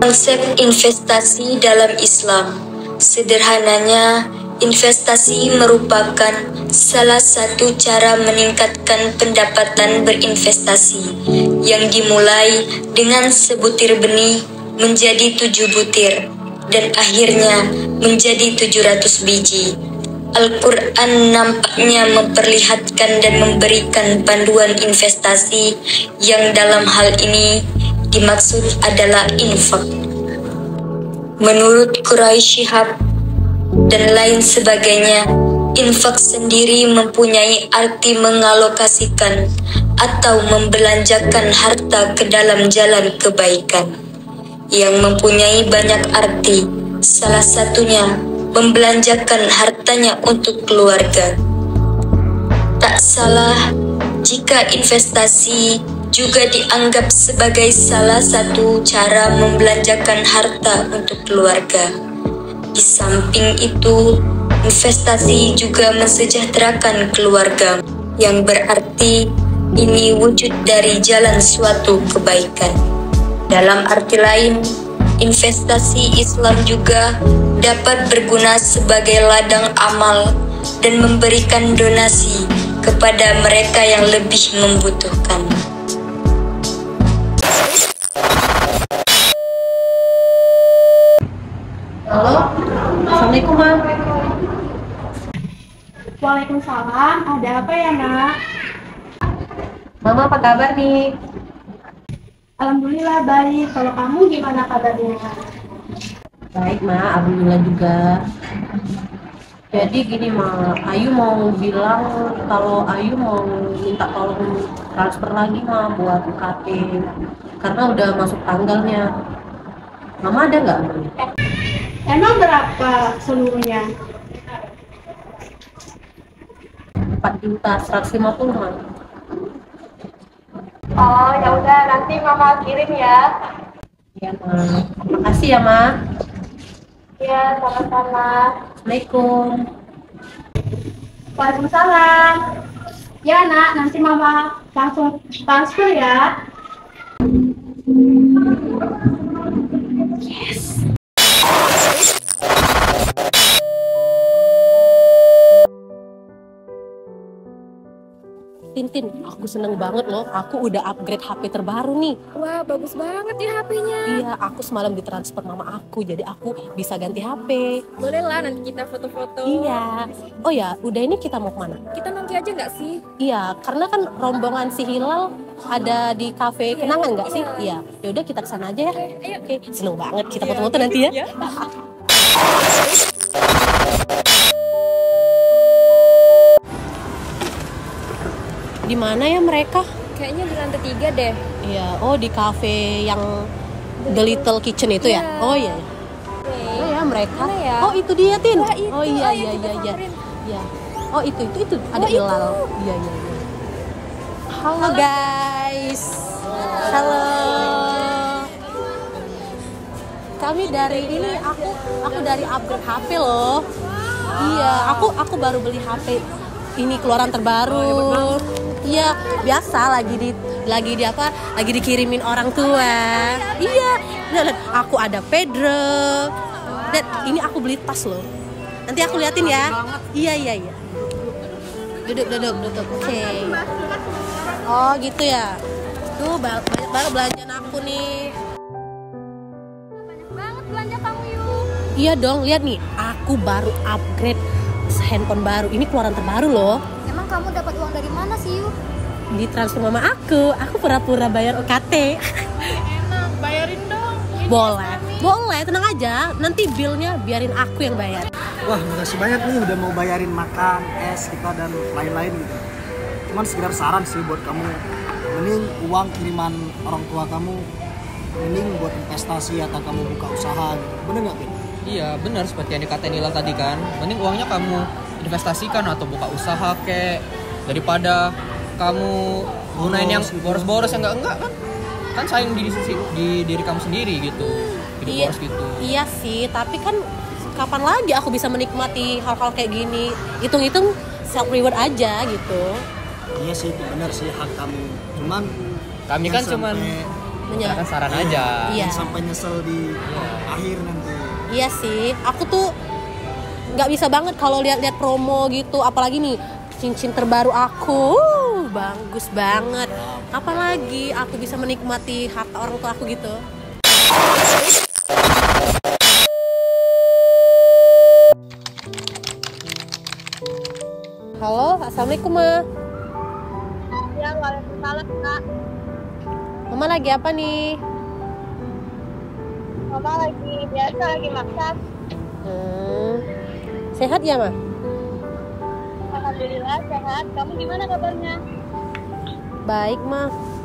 Konsep investasi dalam Islam. Sederhananya, investasi merupakan salah satu cara meningkatkan pendapatan berinvestasi yang dimulai dengan sebutir benih menjadi 7 butir dan akhirnya menjadi 700 biji. Al-Quran nampaknya memperlihatkan dan memberikan panduan investasi yang dalam hal ini dimaksud adalah infak. Menurut Quraisy Shihab dan lain sebagainya, infak sendiri mempunyai arti mengalokasikan atau membelanjakan harta ke dalam jalan kebaikan yang mempunyai banyak arti. Salah satunya membelanjakan hartanya untuk keluarga. Tak salah jika investasi juga dianggap sebagai salah satu cara membelanjakan harta untuk keluarga. Di samping itu, investasi juga mensejahterakan keluarga, yang berarti ini wujud dari jalan suatu kebaikan. Dalam arti lain, investasi Islam juga dapat berguna sebagai ladang amal dan memberikan donasi kepada mereka yang lebih membutuhkan. Halo, Assalamualaikum, Ma. Waalaikumsalam, ada apa ya, Nak? Mama apa kabar nih? Alhamdulillah baik, kalau kamu gimana kabarnya? Baik, Ma, alhamdulillah juga. Jadi gini, Ma, Ayu mau bilang kalau Ayu mau minta tolong transfer lagi, Ma, buat UKT karena udah masuk tanggalnya. Mama ada nggak? Emang berapa seluruhnya? 4.150.000, Ma. Oh, ya udah nanti Mama kirim ya. Iya, Ma. Makasih ya, Ma. Iya, sama-sama. Assalamualaikum. Waalaikumsalam. Ya, Nak, nanti Mama langsung transfer ya. Tintin, aku seneng banget loh. Aku udah upgrade HP terbaru nih. Wah, bagus banget ya HP-nya. Iya, aku semalam ditransfer mama aku, jadi aku bisa ganti HP. Boleh lah nanti kita foto-foto. Iya. Oh ya, udah ini kita mau kemana? Kita nongki aja nggak sih? Iya, karena kan rombongan si Hilal ada di kafe kenangan nggak sih? Iya. Yaudah kita kesana aja ya. Ayo. Oke, seneng banget kita foto-foto nanti ya. Ya. Di mana ya mereka? Kayaknya di lantai 3 deh. Iya, oh di kafe yang The Little Kitchen itu ya? Iya. Oh iya. Oke. Mana ya mereka? Mana ya? Oh itu dia, Tin. Wah, itu. Oh iya Ayo iya kita iya iya. samperin. Iya. Oh itu ada Oh, Hilal. itu. Iya iya iya. Halo guys. Halo. Kami dari ini aku dari upgrade HP loh. Iya, aku baru beli HP ini keluaran terbaru. Iya, biasa lagi di apa? Lagi dikirimin orang tua. Iya. Lihat, aku ada Pedro. Dan ini aku beli tas loh. Nanti aku liatin ya. Iya. Duduk. Oke. Oh, gitu ya. Tuh banyak banget belanjaan aku nih. Banyak banget belanja kamu yuk. Iya dong, lihat nih. Aku baru upgrade handphone baru. Ini keluaran terbaru loh. Emang kamu dapat uang dari mana sih yuk? Ditransfer mama aku pura-pura bayar UKT. Enak, bayarin dong. Boleh, tenang aja. Nanti billnya biarin aku yang bayar. Wah, makasih banyak nih udah mau bayarin makan, es kita dan lain-lain gitu. Cuman sekedar saran sih buat kamu. Mending uang kiriman orang tua kamu mending buat investasi atau kamu buka usaha gitu. Bener nggak, Bin? Iya benar seperti yang dikatain Hilal tadi kan. Mending uangnya kamu investasikan atau buka usaha kek daripada kamu gunain yang boros-boros yang enggak kan sayang di diri kamu sendiri gitu. Hidup boros gitu. Iya sih, tapi kan kapan lagi aku bisa menikmati hal-hal kayak gini? Hitung-hitung self reward aja gitu. Iya sih, itu bener sih hak kamu. Cuman Kami kan cuman kan saran aja. Iya. Sampai nyesel di akhir nanti. Iya sih, aku tuh nggak bisa banget kalau lihat-lihat promo gitu, apalagi nih cincin terbaru aku, bagus banget. Apalagi aku bisa menikmati harta orang tua aku gitu. Halo, assalamualaikum Ma. Ya, waalaikumsalam Kak. Mama lagi apa nih? Mama lagi biasa lagi masak. Sehat ya Ma? Alhamdulillah sehat. Kamu gimana kabarnya? Baik Ma.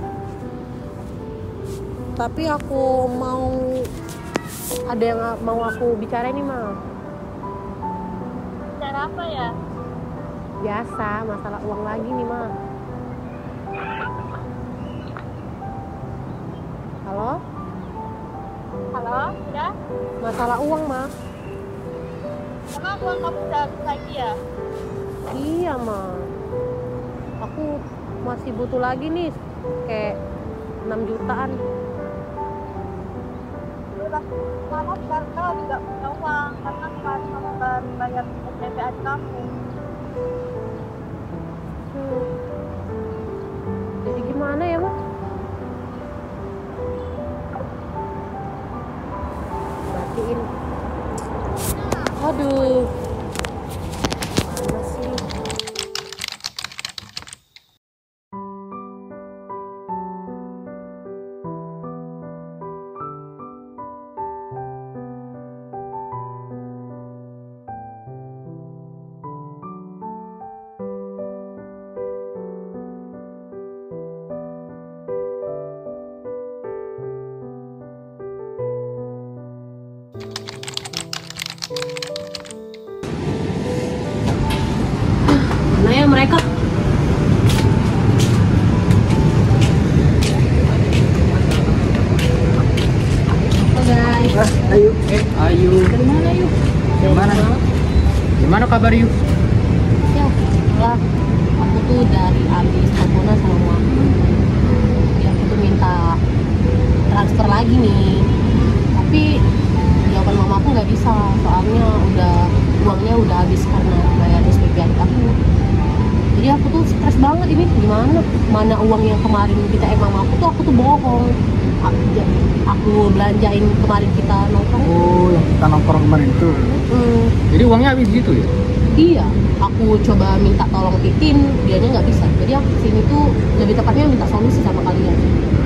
Tapi aku ada yang mau aku bicara nih Ma. Cara apa ya? Biasa, masalah uang lagi nih Ma. Halo? Halo, ya? Masalah uang Ma. Emang uang kamu udah habis lagi ya? Iya Ma. Aku masih butuh lagi nih kayak 6 jutaan. Mama sekarang lagi nggak punya uang karena kemarin mama baru bayar SPP adik kamu. Jadi gimana ya Ma? Matiin. Aduh. Mana sih? Mana ya mereka? Ayo. Ayu. Dari mana yuk? Gimana kabar Yu? Ya, lah. Aku tuh dari abis teleponan sama mama. Ya, aku tuh minta transfer lagi nih. Tapi jawaban mama aku nggak bisa, soalnya uangnya udah habis karena bayar SPP adik aku. Jadi aku tuh stres banget ini, gimana? Mana uang yang kemarin kita mama aku tuh bohong. Aku belanjain kemarin kita nongkrong. Oh, yang kita nongkrong kemarin itu. Jadi uangnya habis gitu ya? Iya, aku coba minta tolong Titin, dianya nggak bisa. Jadi aku kesini tuh lebih tepatnya minta solusi sama kalian.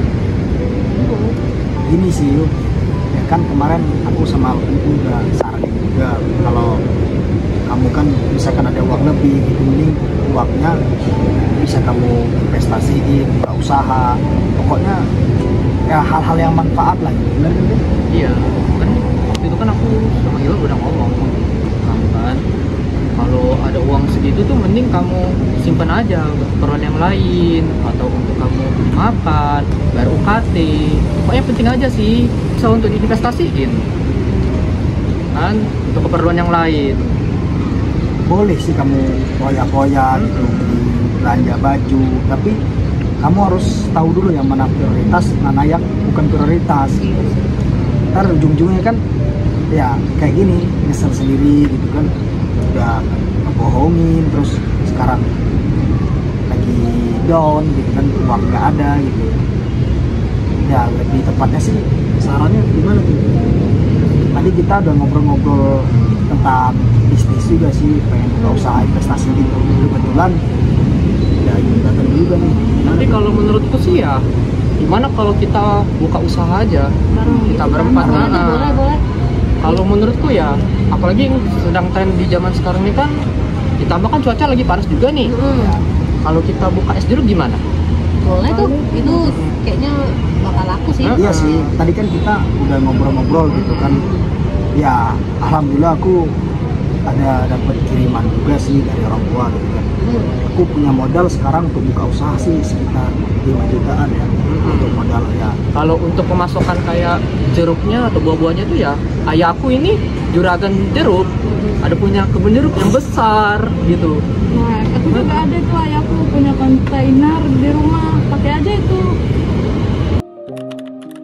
Gini sih Yuk, ya kan kemarin aku sama ibu udah saranin juga kalau kamu kan misalkan ada uang lebih gitu, mending uangnya bisa kamu investasiin, buka usaha, pokoknya ya hal-hal yang manfaat lah, bener kan? Iya, kan waktu itu kan aku sama Gila udah ngomong kamu kan kalau ada uang segitu tuh mending kamu simpan aja untuk keperluan yang lain atau untuk kamu makan, bayar UKT, pokoknya penting aja sih bisa untuk diinvestasiin kan untuk keperluan yang lain. Boleh sih kamu poya-poya gitu, belanja baju, tapi kamu harus tahu dulu yang mana prioritas, mana yang bukan prioritas. Ntar ujung-ujungnya kan ya kayak gini, nyesel sendiri gitu kan, udah ngebohongin terus sekarang lagi down gitu kan, uang nggak ada gitu. Ya lebih tepatnya sih sarannya gimana tuh? Tadi kita udah ngobrol-ngobrol tentang bisnis juga sih, pengen buka usaha investasi gitu. Kebetulan ya datang juga nih. Nanti kalau menurutku sih ya gimana kalau kita buka usaha aja kita berempat. Boleh. Kalau menurutku ya, apalagi sedang tren di zaman sekarang ini kan, ditambah kan cuaca lagi panas juga nih. Ya, kalau kita buka es jeruk gimana? Boleh tuh, itu kayaknya bakal laku sih. Iya sih, tadi kan kita udah ngobrol-ngobrol gitu kan. Ya alhamdulillah aku ada dapat kiriman juga sih dari orang tua gitu kan. Aku punya modal sekarang untuk buka usaha sih sekitar 5 jutaan ya untuk modal ya. Kalau untuk pemasokan kayak jeruknya atau buah-buahnya itu ya, ayah aku ini juragan jeruk, ada punya kebun jeruk yang besar gitu. Nah, aku juga ada tuh ayahku punya kontainer di rumah, pakai aja itu.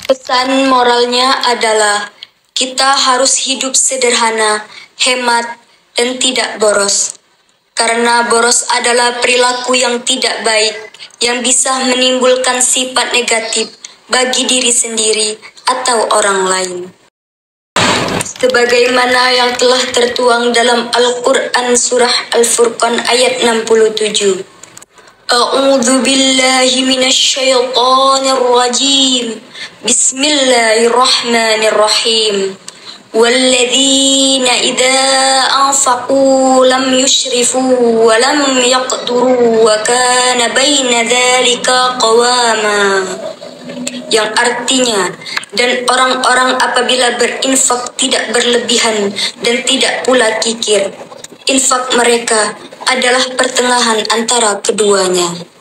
Pesan moralnya adalah kita harus hidup sederhana, hemat, dan tidak boros. Karena boros adalah perilaku yang tidak baik, yang bisa menimbulkan sifat negatif bagi diri sendiri atau orang lain. Sebagaimana yang telah tertuang dalam Al-Quran Surah Al-Furqan ayat 67. A'udzu billahi minasyaitonir rajim. Bismillahirrahmanirrahim. Walladzina idza anfaqu lam yusrifu wa lam yaqturu wa kana baina dzalika qawama. Yang artinya, dan orang-orang apabila berinfak tidak berlebihan dan tidak pula kikir. Infak mereka adalah pertengahan antara keduanya.